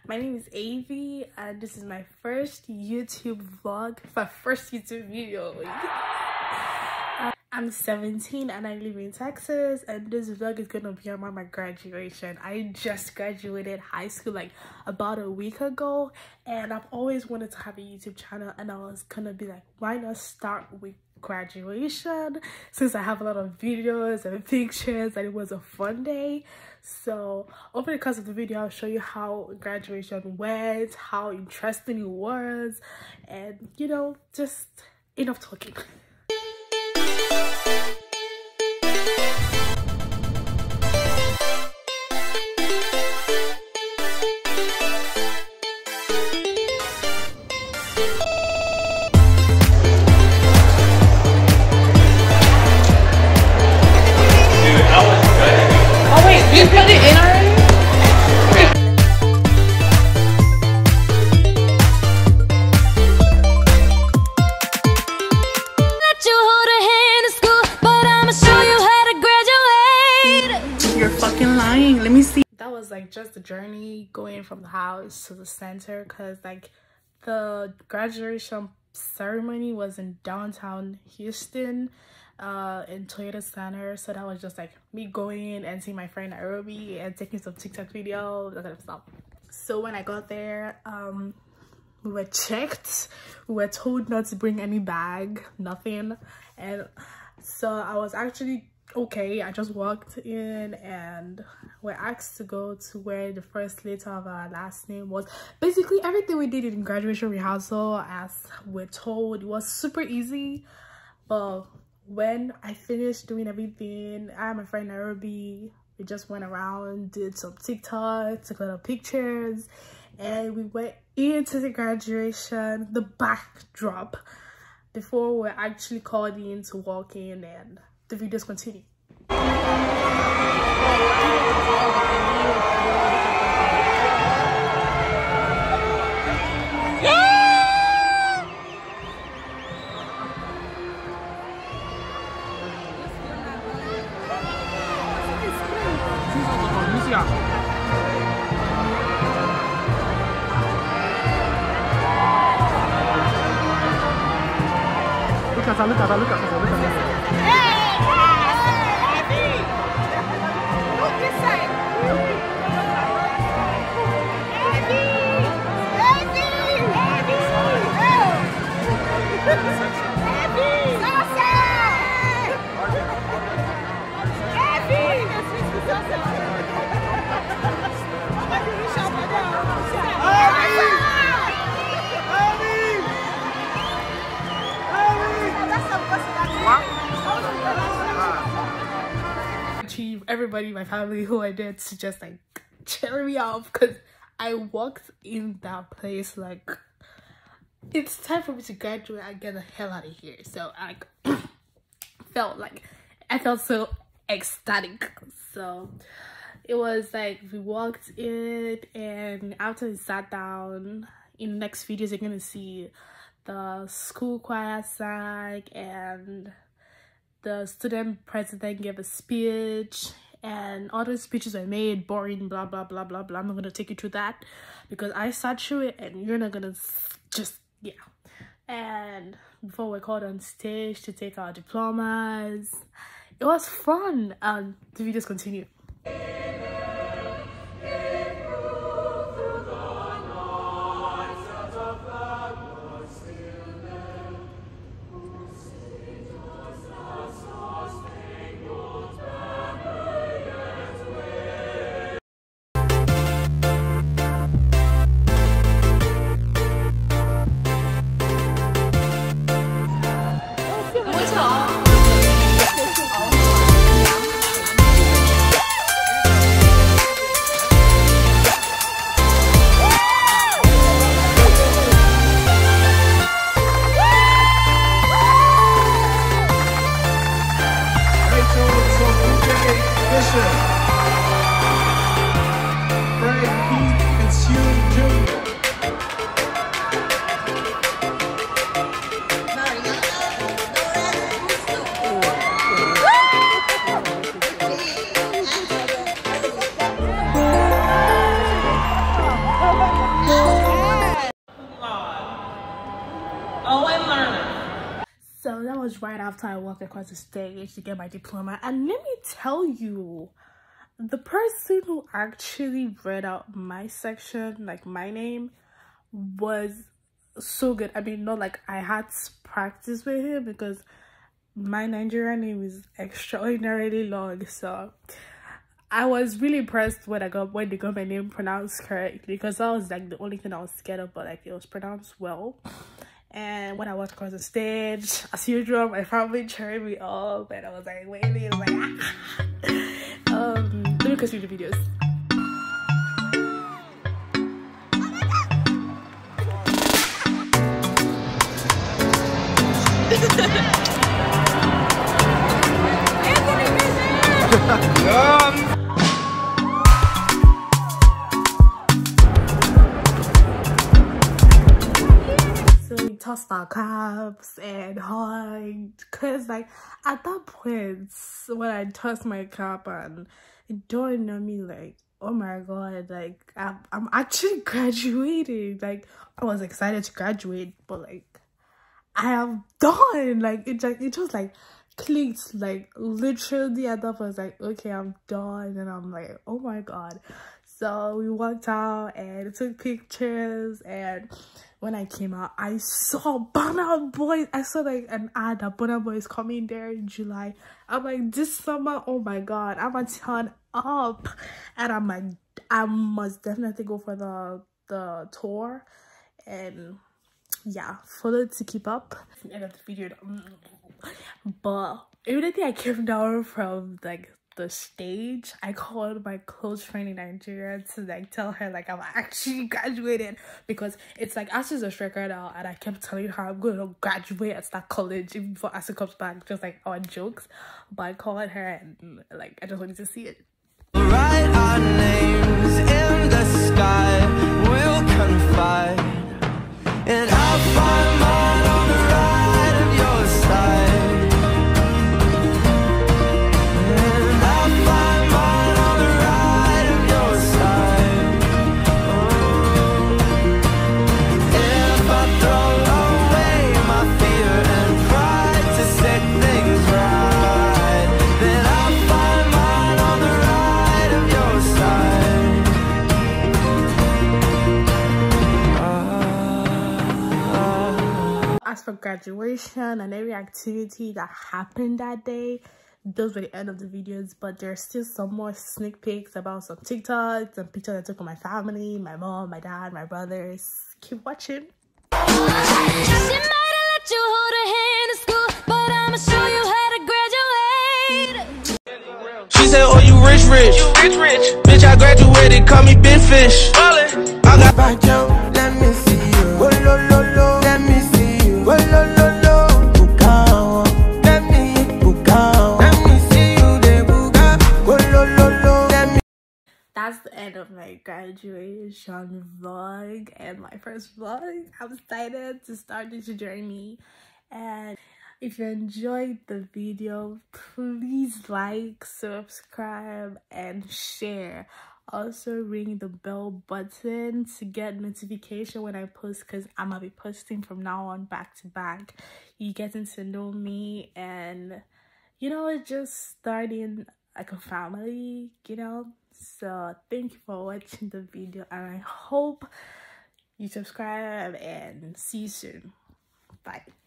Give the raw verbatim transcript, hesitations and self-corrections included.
My name is Avi and this is my first YouTube vlog, my first YouTube video. I'm seventeen and I live in Texas, and this vlog is gonna be about my graduation. I just graduated high school like about a week ago, and I've always wanted to have a YouTube channel, and I was gonna be like, why not start with graduation since I have a lot of videos and pictures and it was a fun day. So over the course of the video, I'll show you how graduation went, how interesting it was, and you know, just enough talking. You put it in already? Let you hold a hand in school, but I'ma show you how to graduate. You're fucking lying. Let me see. That was like just the journey going from the house to the center, because like the graduation ceremony was in downtown Houston, uh in Toyota Center. So that was just like me going and seeing my friend Nairobi and taking some TikTok videos, that kind of stuff. So when I got there, um we were checked, we were told not to bring any bag, nothing, and so I was actually okay. I just walked in and we're asked to go to where the first letter of our last name was. Basically everything we did in graduation rehearsal as we're told. It was super easy, but when I finished doing everything, I and my friend Nairobi, we just went around, did some TikTok, took a lot of pictures, and we went into the graduation, the backdrop, before we're actually called in to walk in, and the videos continue. Look at her, look at her, look at her, look at her. Look this side. Everybody in my family who I did to just like cheer me up, because I walked in that place like it's time for me to graduate and get the hell out of here. So I like, felt like I felt so ecstatic. So it was like we walked in, and after we sat down, in the next videos you're gonna see the school choir sang and the student president gave a speech, and all the speeches were made boring, blah blah blah blah blah. I'm not gonna take you through that because I sat through it and you're not gonna just, yeah. And before we're called on stage to take our diplomas, it was fun. And the videos continue. Oh, after I walked across the stage to get my diploma. And let me tell you, the person who actually read out my section, like my name, was so good. I mean, not like I had to practice with him because my Nigerian name is extraordinarily long. So I was really impressed when I got when they got my name pronounced correctly, because that was like the only thing I was scared of, but like it was pronounced well. And when I walked across the stage, as usual, my family cheered me up, and I was like waiting, like ah. um let me continue the videos. So we tossed our caps and hugged, because like at that point when I tossed my cap and it dawned on me like, oh my god, like I'm, I'm actually graduating. Like I was excited to graduate, but like I am done. Like it like it just like clicked, like literally at that point I was like, okay, I'm done. And I'm like, oh my god. So we walked out and took pictures, and when I came out I saw Burna Boy. I saw like an ad that Burna Boy is coming there in July. I'm like, this summer, oh my god, I'm gonna turn up. And I'm like, I must definitely go for the the tour. And yeah, follow to keep up. That's the end of the video. But immediately I came down from like the stage, I called my close friend in Nigeria to like tell her like I'm actually graduated, because it's like Asus is record out, and I kept telling her I'm going to graduate and start college even before Asu comes back, just like on jokes. But I called her and like I just wanted to see it. Write our names in the sky, we'll confide, and I'll find mine on the right of your side. And I'll find mine on the right of your side. Oh. If I throw away my fear and pride to set things right, then I'll find mine on the right of your side. As for graduation and every activity that happened that day, those were the end of the videos, but there's still some more sneak peeks about some TikToks and pictures I took of my family, my mom, my dad, my brothers. Keep watching. She might have let you hold her hand in school, but I'ma show you how to graduate. She said, oh, you rich, rich. You rich, rich. Bitch, I graduated, call me Big Fish. Ballin'. I got back, yo. Let me see you. Oh, lo, lo, lo. Let me see you. Oh, lo, lo, lo. Bukao. Let me, Bukao. Let me see you, de Buka. Oh, lo, lo, lo. Let me. That's the end of my graduation vlog and my first vlog. I'm excited to start this journey. And if you enjoyed the video, please like, subscribe, and share. Also ring the bell button to get notification when I post, because I'm gonna be posting from now on back to back. You getting to know me, and you know, just starting like a family, you know. So thank you for watching the video, and I hope you subscribe, and see you soon. Bye.